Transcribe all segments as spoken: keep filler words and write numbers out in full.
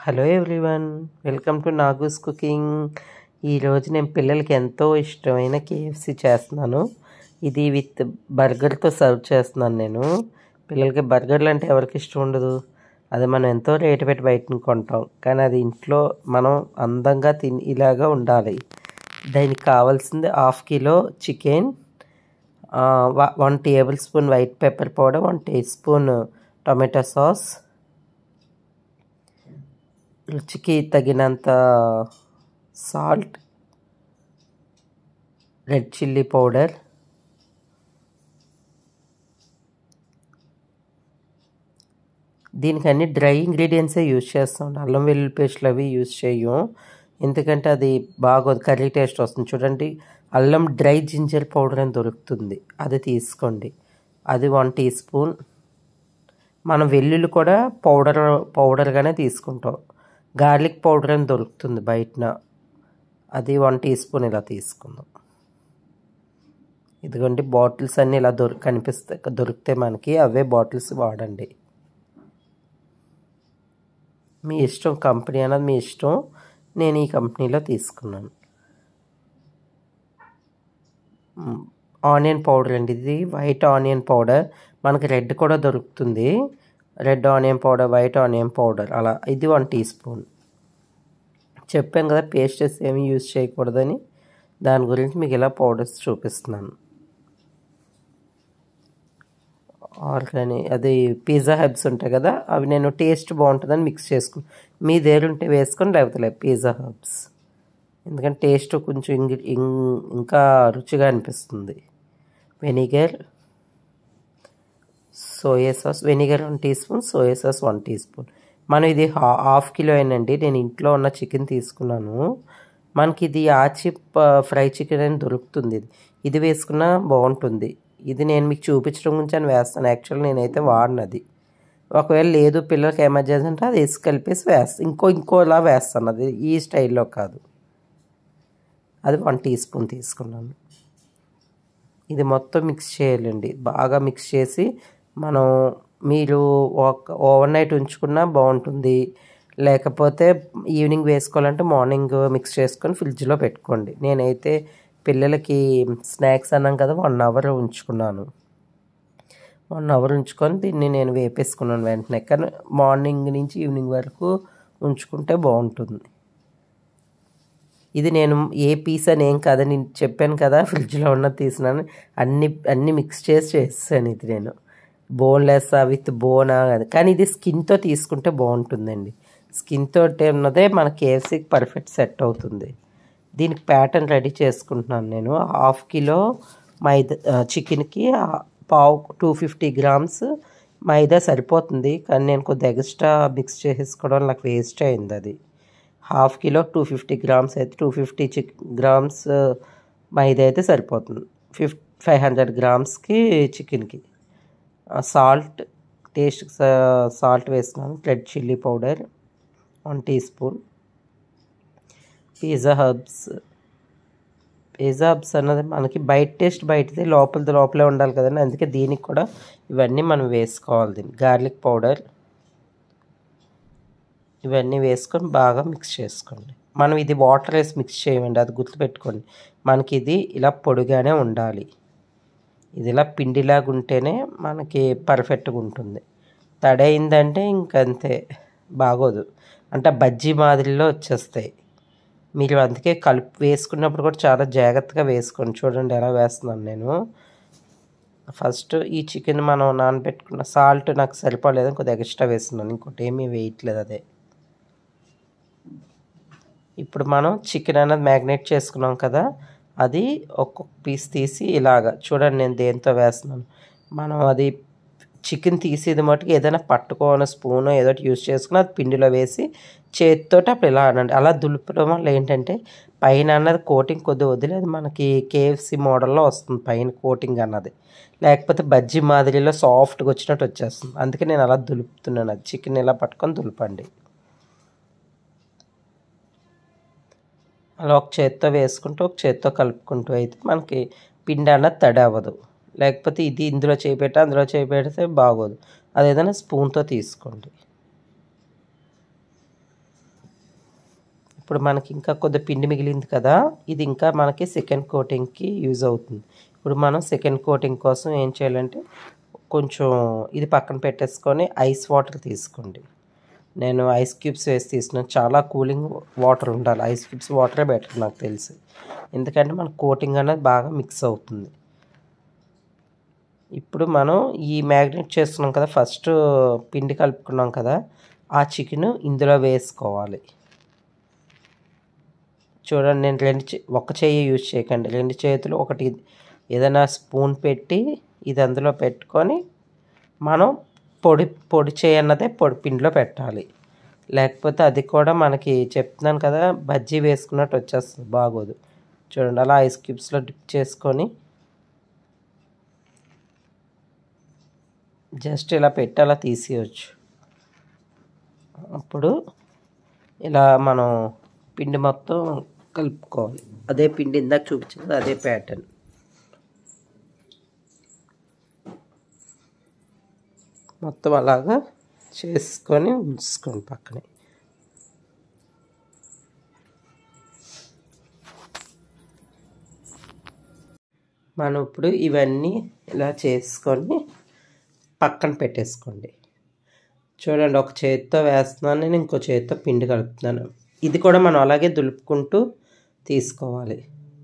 Hello everyone, welcome to Nagu's cooking. ఈరోజు నేను పిల్లలకి ఎంతో ఇష్టమైన కేఎఫ్సి చేస్తున్నాను. ఇది విత్ బర్గర్తో సర్వ్ చేస్తున్నాను. నేను పిల్లలకి బర్గర్లు అంటే ఎవరికి ఇష్టం ఉండదు. అది మనం ఎంతో రేటు పెట్టి బయట కొంటాం, కానీ అది ఇంట్లో మనం అందంగా తిని ఇలాగా ఉండాలి. దానికి కావాల్సింది half kilo chicken, one tablespoon white pepper powder, one teaspoon tomato sauce, రుచికి తగినంత సాల్ట్, రెడ్ చిల్లీ పౌడర్, దీనికి అన్ని డ్రై ఇంగ్రీడియంట్సే యూజ్ చేస్తాం. అల్లం వెల్లుల్లి పేస్ట్లు అవి యూజ్ చేయం, ఎందుకంటే అది బాగోదు, కర్రీ టేస్ట్ వస్తుంది. చూడండి, అల్లం డ్రై జింజర్ పౌడర్ అని దొరుకుతుంది, అది తీసుకోండి. అది వన్ టీ స్పూన్. మనం వెల్లుల్లి కూడా పౌడర్ పౌడర్గానే తీసుకుంటాం. గార్లిక్ పౌడర్ అని దొరుకుతుంది బయటన, అది వన్ టీ స్పూన్ ఇలా తీసుకుందాం. ఇదిగోండి, బాటిల్స్ అన్నీ ఇలా దొరి కనిపిస్తాయి దొరికితే మనకి, అవే బాటిల్స్ వాడండి. మీ ఇష్టం, కంపెనీ అన్నది మీ ఇష్టం. నేను ఈ కంపెనీలో తీసుకున్నాను. ఆనియన్ పౌడర్ అండి, ఇది వైట్ ఆనియన్ పౌడర్. మనకి రెడ్ కూడా దొరుకుతుంది, red onion powder, white onion powder అలా. ఇది వన్ టీ స్పూన్. చెప్పాను కదా పేస్టెస్ ఏమి యూజ్ చేయకూడదని, దాని గురించి మీకు ఇలా పౌడర్స్ చూపిస్తున్నాను. ఆర్గాని అది పిజ్జా హబ్స్ ఉంటాయి కదా, అవి నేను టేస్ట్ బాగుంటుందని మిక్స్ చేసుకుని, మీ దగ్గర ఉంటే వేసుకొని, లేకపోతే లేదు పిజ్జా హబ్స్, ఎందుకంటే టేస్ట్ కొంచెం ఇంగి ఇంకా రుచిగా అనిపిస్తుంది. Vinegar, soya sauce, vinegar one teaspoon, soya sauce one teaspoon. మనం ఇది హాఫ్ కిలో అయినండి, నేను ఇంట్లో ఉన్న చికెన్ తీసుకున్నాను. మనకి ఇది ఆచి ఫ్రై చికెన్ అని దొరుకుతుంది, ఇది ఇది వేసుకున్నా బాగుంటుంది. ఇది నేను మీకు చూపించడం గురించి అని వేస్తాను, యాక్చువల్ నేనైతే వాడినది. ఒకవేళ లేదు పిల్లలకి ఎమర్జెన్సీ అంటే అది వేసి కలిపేసి వేస్తాను, ఇంకో ఇంకోలా వేస్తాను, అది ఈ స్టైల్లో కాదు. అది వన్ టీ స్పూన్ తీసుకున్నాను. ఇది మొత్తం మిక్స్ చేయాలండి, బాగా మిక్స్ చేసి మనం, మీరు ఒక ఓవర్ నైట్ ఉంచుకున్నా బాగుంటుంది, లేకపోతే ఈవినింగ్ వేసుకోవాలంటే మార్నింగ్ మిక్స్ చేసుకొని ఫ్రిడ్జ్లో పెట్టుకోండి. నేనైతే పిల్లలకి స్నాక్స్ అన్నాం కదా, వన్ అవర్ ఉంచుకున్నాను. వన్ అవర్ ఉంచుకొని దీన్ని నేను వేపేసుకున్నాను వెంటనే, కానీ మార్నింగ్ నుంచి ఈవినింగ్ వరకు ఉంచుకుంటే బాగుంటుంది. ఇది నేను ఏ పీస్ అని ఏం కాదని చెప్పాను కదా, ఫ్రిడ్జ్లో ఉన్నది తీసినాను, అన్ని అన్ని మిక్స్ చేసి చేస్తాను. ఇది నేను బోన్లెస్ విత్ బోనా, కానీ ఇది స్కిన్తో తీసుకుంటే బాగుంటుందండి. స్కిన్ తోటి ఉన్నదే మన కేఎఫ్సీకి పర్ఫెక్ట్ సెట్ అవుతుంది. దీనికి ప్యాటర్న్ రెడీ చేసుకుంటున్నాను నేను. హాఫ్ కిలో మైదా చికెన్కి పావు టూ ఫిఫ్టీ గ్రామ్స్ మైదా సరిపోతుంది, కానీ నేను కొద్దిగా ఎక్స్ట్రా మిక్స్ చేసేసుకోవడం నాకు వేస్ట్ అయింది. అది half kilo two fifty grams అయితే టూ ఫిఫ్టీ చిక్ గ్రామ్స్ మైదా అయితే సరిపోతుంది. ఫిఫ్ ఫైవ్ హండ్రెడ్ గ్రామ్స్కి చికెన్కి. సాల్ట్, టేస్ట్ సాల్ట్ వేస్తున్నాను. Red chilli powder one teaspoon. Pizza hubs, pizza hubs అన్నది మనకి బయట టేస్ట్ బయటది, లోపలిది లోపలే ఉండాలి కదండి, అందుకే దీనికి కూడా ఇవన్నీ మనం వేసుకోవాలి. దీన్ని గార్లిక్ పౌడర్, ఇవన్నీ వేసుకొని బాగా మిక్స్ చేసుకోండి. మనం ఇది వాటర్ వేసి మిక్స్ చేయమండి, అది గుర్తుపెట్టుకోండి. మనకి ఇది ఇలా పొడిగానే ఉండాలి, ఇది ఇలా పిండిలాగా ఉంటేనే మనకి పర్ఫెక్ట్గా ఉంటుంది. తడైందంటే ఇంకంతే, బాగోదు, అంటే బజ్జీ మాదిరిలో వచ్చేస్తాయి. మీరు అందుకే కలుపు వేసుకున్నప్పుడు కూడా చాలా జాగ్రత్తగా వేసుకోండి. చూడండి ఎలా వేస్తున్నాను నేను. ఫస్ట్ ఈ చికెన్ మనం నానబెట్టుకున్న సాల్ట్ నాకు సరిపోలేదు, కొద్దిగా ఎక్స్ట్రా వేస్తున్నాను, ఇంకోటి ఏమీ వేయట్లేదు. అదే ఇప్పుడు మనం చికెన్ అనేది మ్యాగ్నేట్ చేసుకున్నాం కదా, అది ఒక్కొక్క పీస్ తీసి ఇలాగా చూడండి, నేను దేంతో వేస్తున్నాను. మనం అది చికెన్ తీసేది మటుకు ఏదైనా పట్టుకోని స్పూన్ ఏదో యూజ్ చేసుకుని అది పిండిలో వేసి చేతితో అప్పుడు ఇలా అనండి. అలా దులుపడం వల్ల ఏంటంటే పైన అన్నది కోటింగ్ కొద్దిగా వదిలేదు, మనకి కేఎఫ్సి మోడల్లో వస్తుంది పైన కోటింగ్ అన్నది, లేకపోతే బజ్జీ మాదిరిలో సాఫ్ట్గా వచ్చినట్టు వచ్చేస్తుంది. అందుకే నేను అలా దులుపుతున్నాను. అది చికెన్ ఇలా పట్టుకొని దులపండి. అలా ఒక చేత్తో వేసుకుంటూ ఒక చేత్తో కలుపుకుంటూ అయితే మనకి పిండి అన్నది తడి అవ్వదు. లేకపోతే ఇది ఇందులో చేపెట్టి అందులో చేపెడితే బాగోదు, అది ఏదైనా స్పూన్తో తీసుకోండి. ఇప్పుడు మనకి ఇంకా కొద్ది పిండి మిగిలింది కదా, ఇది ఇంకా మనకి సెకండ్ కోటింగ్కి యూజ్ అవుతుంది. ఇప్పుడు మనం సెకండ్ కోటింగ్ కోసం ఏం చేయాలంటే కొంచెం ఇది పక్కన పెట్టేసుకొని ఐస్ వాటర్ తీసుకోండి. నేను ఐస్ క్యూబ్స్ వేసి తీసుకున్నాను. చాలా కూలింగ్ వాటర్ ఉండాలి, ఐస్ క్యూబ్స్ వాటరే బెటర్ నాకు తెలిసి, ఎందుకంటే మన కోటింగ్ అనేది బాగా మిక్స్ అవుతుంది. ఇప్పుడు మనం ఈ మ్యాగ్నెట్ చేస్తున్నాం కదా, ఫస్ట్ పిండి కలుపుకున్నాం కదా, ఆ చికెన్ ఇందులో వేసుకోవాలి. చూడండి, నేను రెండు ఒక చెయ్యి యూజ్ చేయకండి, రెండు చేతులు ఒకటి ఏదైనా స్పూన్ పెట్టి ఇది అందులో పెట్టుకొని మనం పొడి పొడి చేయన్నదే పొడి పిండిలో పెట్టాలి. లేకపోతే అది కూడా మనకి చెప్తున్నాను కదా బజ్జీ వేసుకున్నట్టు వచ్చేస్తుంది, బాగోదు. చూడండి, అలా ఐస్ క్యూబ్స్లో డిప్ చేసుకొని జస్ట్ ఇలా పెట్టి అలా తీసేయచ్చు. అప్పుడు ఇలా మనం పిండి మొత్తం కలుపుకోవాలి. అదే పిండి ఇందాక చూపించింది, అదే ప్యాటర్న్. మొత్తం అలాగా చేసుకొని ఉంచుకోండి పక్కనే. మనం ఇప్పుడు ఇవన్నీ ఇలా చేసుకొని పక్కన పెట్టేసుకోండి. చూడండి, ఒక చేతితో వేస్తున్నాను నేను, ఇంకో చేతితో పిండి కలుపుతున్నాను. ఇది కూడా మనం అలాగే దులుపుకుంటూ తీసుకోవాలి.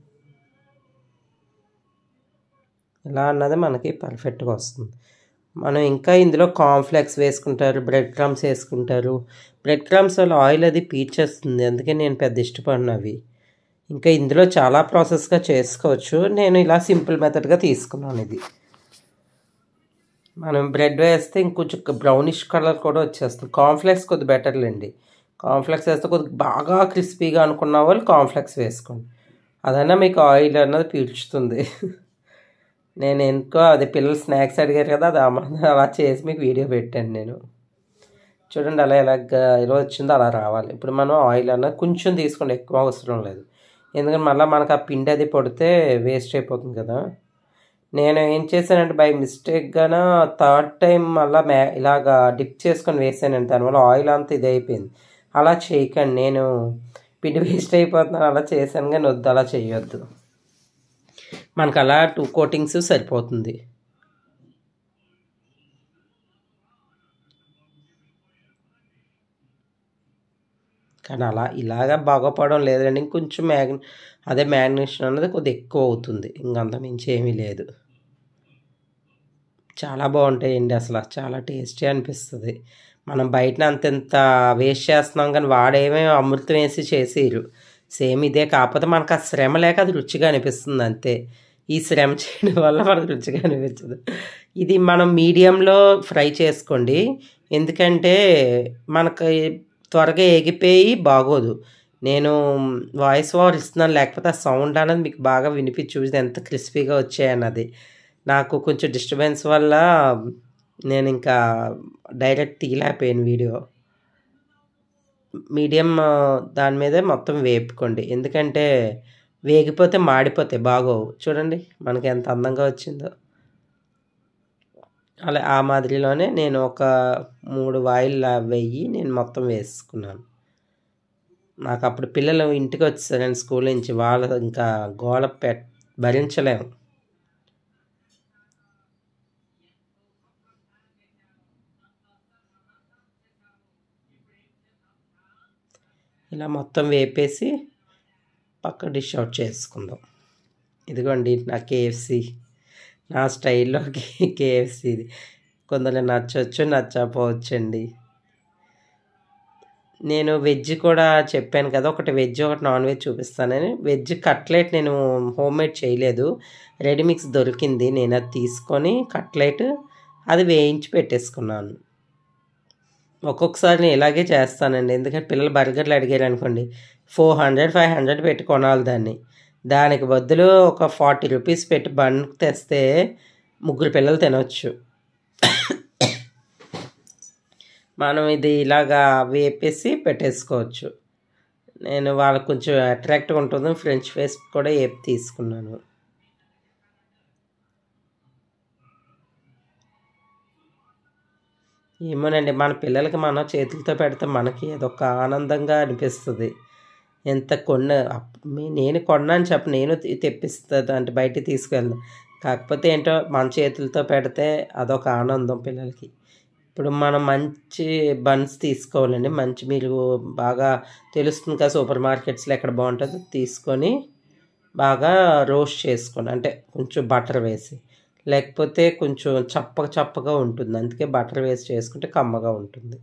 ఇలా అన్నది మనకి పర్ఫెక్ట్గా వస్తుంది. మనం ఇంకా ఇందులో కార్న్ఫ్లెక్స్ వేసుకుంటారు, బ్రెడ్ క్రమ్స్ వేసుకుంటారు. బ్రెడ్ క్రమ్స్ వల్ల ఆయిల్ అది పీల్చేస్తుంది, అందుకే నేను పెద్ద ఇష్టపడిన అవి. ఇంకా ఇందులో చాలా ప్రాసెస్గా చేసుకోవచ్చు, నేను ఇలా సింపుల్ మెథడ్గా తీసుకున్నాను. ఇది మనం బ్రెడ్ వేస్తే ఇంకొంచెం బ్రౌనిష్ కలర్ కూడా వచ్చేస్తుంది. కార్న్ఫ్లెక్స్ కొద్ది బెటర్లేండి, కార్న్ఫ్లెక్స్ వేస్తే కొద్దిగా బాగా క్రిస్పీగా అనుకున్న వాళ్ళు కార్న్ఫ్లెక్స్ వేసుకోండి, అదైనా మీకు ఆయిల్ అన్నది పీల్చుతుంది. నేను ఎందుకో అది పిల్లలు స్నాక్స్ అడిగారు కదా, అది అలా చేసి మీకు వీడియో పెట్టాను నేను. చూడండి, అలా ఎలాగ ఇలా వచ్చిందో అలా రావాలి. ఇప్పుడు మనం ఆయిల్ అన్నది కొంచెం తీసుకోండి, ఎక్కువ అవసరం లేదు, ఎందుకంటే మళ్ళీ మనకు ఆ పిండి అది పడితే వేస్ట్ అయిపోతుంది కదా. నేను ఏం చేశానంటే బై మిస్టేక్గానే థర్డ్ టైం మళ్ళీ మ్యా ఇలాగా డిప్ చేసుకొని వేసానండి, దానివల్ల ఆయిల్ అంతా ఇది అయిపోయింది. అలా చేయకండి, నేను పిండి వేస్ట్ అయిపోతున్నాను అలా చేశాను, కానీ వద్దు, అలా చేయొద్దు. మనకు అలా టూ కోటింగ్స్ సరిపోతుంది. కానీ అలా ఇలాగా బాగుపడడం లేదండి, ఇంకొంచెం మ్యాగ్ అదే మ్యాగ్నేషన్ అన్నది కొద్దిగా ఎక్కువ అవుతుంది, ఇంకంత మించి ఏమీ లేదు. చాలా బాగుంటాయండి, అసలు చాలా టేస్టీ అనిపిస్తుంది. మనం బయటన అంతెంత వేస్ట్ చేస్తున్నాం, కానీ వాడేమో అమృతం వేసి చేసేయరు. సేమ్ ఇదే, కాకపోతే మనకు ఆ శ్రమ లేక అది రుచిగా అనిపిస్తుంది అంతే. ఈ శ్రమ చేయడం వల్ల మనకు రుచిగా అనిపించదు. ఇది మనం మీడియంలో ఫ్రై చేసుకోండి, ఎందుకంటే మనకు త్వరగా ఎగిపోయి బాగోదు. నేను వాయిస్ ఓవర్ ఇస్తున్నాను, లేకపోతే ఆ సౌండ్ అనేది మీకు బాగా వినిపించి చూసి ఎంత క్రిస్పీగా వచ్చాయన్నది. నాకు కొంచెం డిస్టర్బెన్స్ వల్ల నేను ఇంకా డైరెక్ట్ తీయలేకపోయాను వీడియో. మీడియం దాని మీదే మొత్తం వేపుకోండి, ఎందుకంటే వేగిపోతే మాడిపోతాయి, బాగోవు. చూడండి మనకి ఎంత అందంగా వచ్చిందో. అలా ఆ మాదిరిలోనే నేను ఒక మూడు వాయిల్ వెయ్యి నేను మొత్తం వేసుకున్నాను. నాకు అప్పుడు పిల్లలు ఇంటికి వచ్చేసారండి స్కూల్ నుంచి, వాళ్ళ ఇంకా గోల పె భరించలేము. ఇలా మొత్తం వేపేసి పక్క డిష్ అవుట్ చేసుకుందాం. ఇదిగోండి నా కేఎఫ్సి, నా స్టైల్లో కేఎఫ్సీది. కొందరు నచ్చవచ్చు, నచ్చకపోవచ్చండి. నేను వెజ్ కూడా చెప్పాను కదా, ఒకటి వెజ్ ఒకటి నాన్ వెజ్ చూపిస్తానని. వెజ్ కట్లెట్ నేను హోమ్ మేడ్ చేయలేదు, రెడీమిక్స్ దొరికింది, నేను అది తీసుకొని కట్లెట్ అది వేయించి పెట్టేసుకున్నాను. ఒక్కొక్కసారి నేను ఇలాగే చేస్తానండి, ఎందుకంటే పిల్లలు బర్గర్లు అడిగారు అనుకోండి, ఫోర్ హండ్రెడ్ ఫైవ్ హండ్రెడ్ పెట్టి కొనాలి దాన్ని. దానికి బదులు ఒక ఫార్టీ రూపీస్ పెట్టి బన్ తెస్తే ముగ్గురు పిల్లలు తినవచ్చు. మనం ఇది ఇలాగా వేపేసి పెట్టేసుకోవచ్చు. నేను వాళ్ళకు కొంచెం అట్రాక్ట్గా ఉంటుంది, ఫ్రెంచ్ ఫ్రైస్ కూడా వేపి తీసుకున్నాను. ఏమోనండి, మన పిల్లలకి మనం చేతులతో పెడితే మనకి అదొక ఆనందంగా అనిపిస్తుంది. ఎంత కొన్న నేను కొన్నా అని చెప్ప నేను తెప్పిస్తుంది అంటే బయటికి తీసుకెళ్దాం. కాకపోతే ఏంటో మన చేతులతో పెడితే అదొక ఆనందం పిల్లలకి. ఇప్పుడు మనం మంచి బన్స్ తీసుకోవాలండి. మంచి మీరు బాగా తెలుస్తుంది కదా సూపర్ మార్కెట్స్లో ఎక్కడ బాగుంటుందో తీసుకొని బాగా రోస్ట్ చేసుకోండి. అంటే కొంచెం బటర్ వేసి, లేకపోతే కొంచెం చప్పక చప్పగా ఉంటుంది. అందుకే బటర్ వేసి చేసుకుంటే కమ్మగా ఉంటుంది.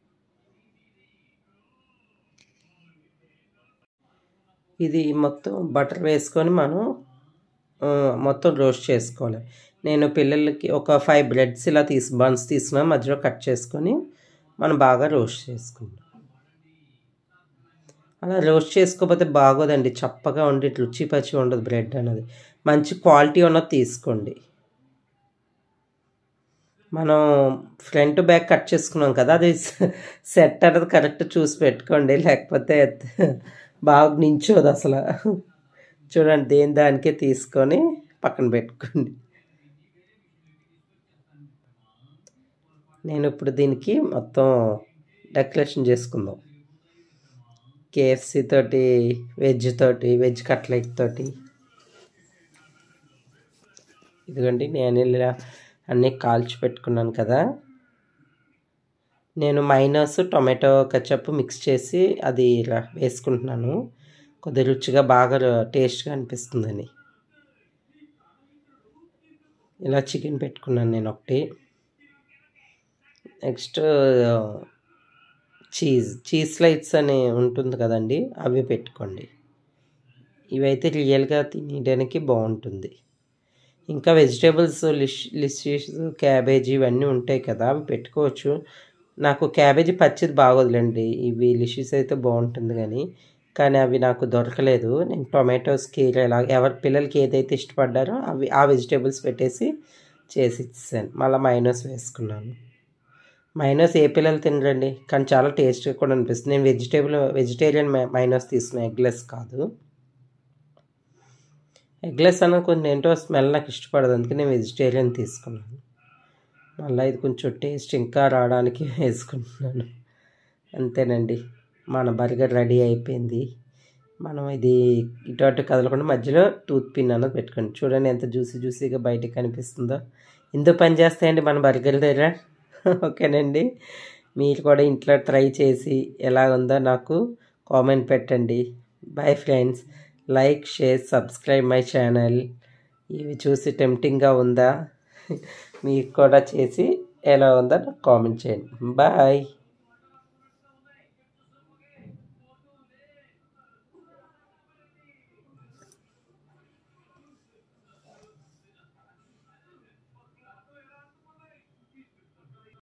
ఇది మొత్తం బటర్ వేసుకొని మనం మొత్తం రోస్ట్ చేసుకోవాలి. నేను పిల్లలకి ఒక ఫైవ్ బ్రెడ్స్ ఇలా తీసి బన్స్ తీసుకున్నా మధ్యలో కట్ చేసుకొని మనం బాగా రోస్ట్ చేసుకుంటాం. అలా రోస్ట్ చేసుకోకపోతే బాగోదండి, చప్పగా ఉండి రుచి పచ్చి ఉండదు బ్రెడ్ అనేది. మంచి క్వాలిటీ ఉన్నది తీసుకోండి. మనం ఫ్రంట్ బ్యాక్ కట్ చేసుకున్నాం కదా, అది సెట్ అనేది కరెక్ట్ చూసి పెట్టుకోండి, లేకపోతే బాగా నించోదు అసలు. చూడండి, దేని దానికే తీసుకొని పక్కన పెట్టుకోండి. నేను ఇప్పుడు దీనికి మొత్తం డెకరేషన్ చేసుకుందాం. కేఎఫ్సి తోటి, వెజ్ తోటి, వెజ్ కట్లెట్ తోటి. ఇదిగోండి, నేను ఇలా అన్నీ కాల్చి పెట్టుకున్నాను కదా. నేను మైనస్ టొమాటో కచప్ మిక్స్ చేసి అది ఇలా వేసుకుంటున్నాను, కొద్దిగా రుచిగా బాగా టేస్ట్గా అనిపిస్తుందని. ఇలా చికెన్ పెట్టుకున్నాను నేను ఒకటి. నెక్స్ట్ చీజ్ చీజ్ స్లైడ్స్ అని ఉంటుంది కదండి, అవి పెట్టుకోండి. ఇవైతే రియల్గా తినడానికి బాగుంటుంది. ఇంకా వెజిటేబుల్స్ లిష్ లిషీస్ క్యాబేజీ ఇవన్నీ ఉంటాయి కదా, అవి పెట్టుకోవచ్చు. నాకు క్యాబేజీ పచ్చిది బాగోదులేండి, ఇవి లిషీస్ అయితే బాగుంటుంది. కానీ కానీ అవి నాకు దొరకలేదు. నేను టొమాటోస్ కీర ఇలా ఎవరి పిల్లలకి ఏదైతే ఇష్టపడ్డారో అవి ఆ వెజిటేబుల్స్ పెట్టేసి చేసి ఇచ్చాను. మళ్ళీ మైనస్ వేసుకున్నాను. మైనస్ ఏ పిల్లలు తినరండి, కానీ చాలా టేస్ట్గా కూడా అనిపిస్తుంది. నేను వెజిటేబుల్ వెజిటేరియన్ మైనస్ తీసుకున్నాను, ఎగ్లెస్ కాదు. ఎగ్లెస్ అన్నది కొంచెం ఏంటో స్మెల్ నాకు ఇష్టపడదు, అందుకే నేను వెజిటేరియన్ తీసుకున్నాను. మళ్ళీ ఇది కొంచెం టేస్ట్ ఇంకా రావడానికి వేసుకుంటున్నాను. అంతేనండి, మన బర్గర్ రెడీ అయిపోయింది. మనం ఇది ఇటు అటు కదలకుండా మధ్యలో టూత్ పిన్ అన్నది పెట్టుకోండి. చూడండి ఎంత జ్యూసీ జ్యూసీగా బయటకు కనిపిస్తుందో. ఇందుకు పని చేస్తాయండి మన బర్గర్ దగ్గర. ఓకేనండి, మీరు కూడా ఇంట్లో ట్రై చేసి ఎలా ఉందో నాకు కామెంట్ పెట్టండి. Bye friends, like, share, subscribe my channel. ఇవి చూసి టెంప్టింగ్గా ఉందా, మీకు కూడా చేసి ఎలా ఉందో నాకు కామెంట్ చేయండి. బాయ్.